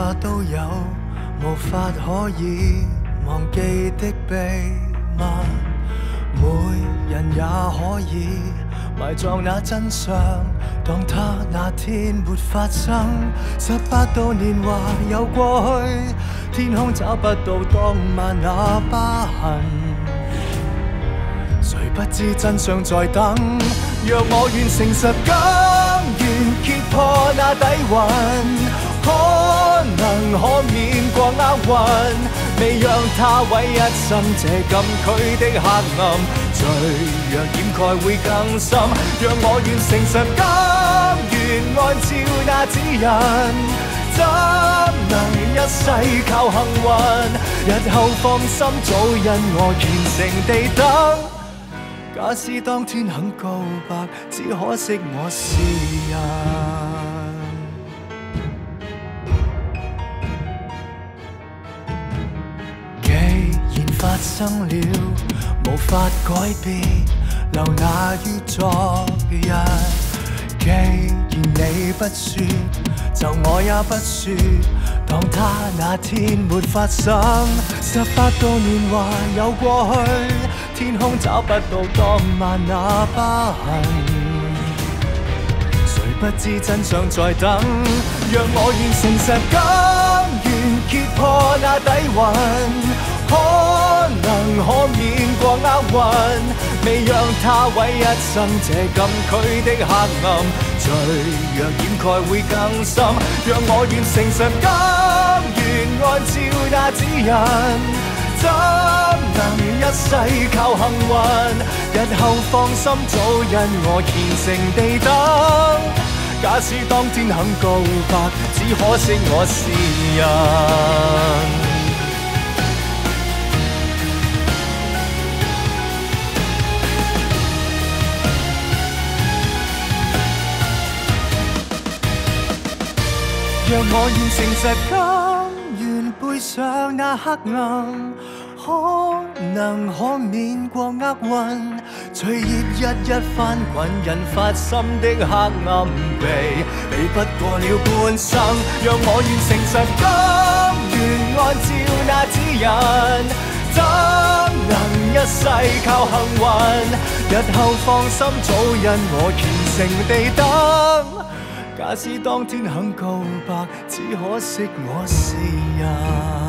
都有無法可以忘記的秘密，每人也可以埋葬那真相，當他那天沒發生。18度年華又過去，天空找不到當晚那疤痕。誰不知真相在等？若我願誠實，甘願揭破那底蘊，可能可免過厄運，未讓他毀一生這禁區的黑暗，脆弱掩蓋會更深。讓我願誠實，甘願按照那指引，怎能一世靠幸運？日後放心，早因我虔誠地等。假使當天肯告白，只可惜我是人。既然發生了，無法改變，留那於昨日。既然你不說，就我也不說，當他那天沒發生。18度年華又過去，天空找不到當晚那疤痕。誰不知真相在等？讓我願誠實，甘願揭破那底蘊，可能可免過厄運，未讓他毀一生這禁區的黑暗，脆弱掩蓋會更深。讓我願誠實，甘願按照那指引，怎能一世靠幸運？日後放心，早因我虔誠地等。假使當天肯告白，只可惜我是人。讓我願誠實，甘願背上那黑暗，可能可免過厄運。隨葉一一翻滾，引發心的黑暗避不過了半生。讓我願誠實，甘願按照那指引，怎能一世靠幸運？日後放心，早因我虔誠地等。假使當天肯告白，只可惜我是人。